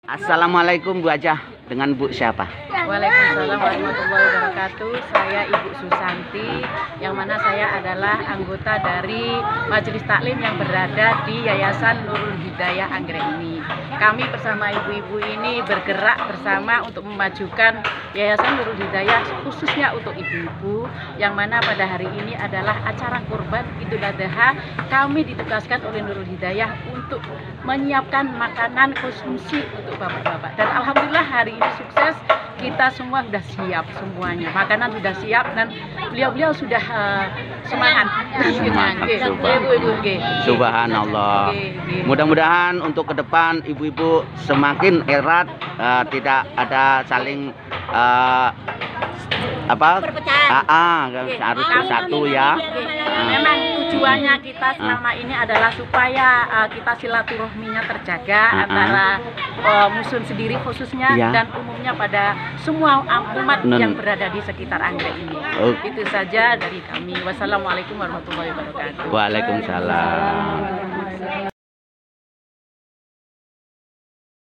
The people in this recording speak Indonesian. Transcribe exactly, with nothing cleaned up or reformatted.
Assalamualaikum Bu Ajah, dengan Bu siapa? Waalaikumsalam warahmatullahi wabarakatuh. Saya Ibu Susanti, yang mana saya adalah anggota dari Majelis Taklim yang berada di Yayasan Nurul Hidayah Anggrek ini. Kami bersama ibu-ibu ini bergerak bersama untuk memajukan Yayasan Nurul Hidayah, khususnya untuk ibu-ibu, yang mana pada hari ini adalah acara kurban Idul Adha. Kami ditugaskan oleh Nurul Hidayah untuk menyiapkan makanan konsumsi untuk bapak-bapak, dan alhamdulillah hari ini sukses. Kita semua sudah siap semuanya, makanan sudah siap, dan beliau-beliau sudah uh, semangat. Subhanallah. Subhanallah. Mudah-mudahan untuk ke depan ibu-ibu semakin erat, uh, tidak ada saling uh, apa perpecahan. Ah, ah, harus bersatu ya. Memang tujuannya kita selama ini adalah supaya uh, kita silaturahminya terjaga uh -uh. antara uh, musun sendiri khususnya ya, dan umumnya pada semua umat Nen. yang berada di sekitar Anggrek ini. Oh. Itu saja dari kami. Wassalamualaikum warahmatullahi wabarakatuh. Waalaikumsalam.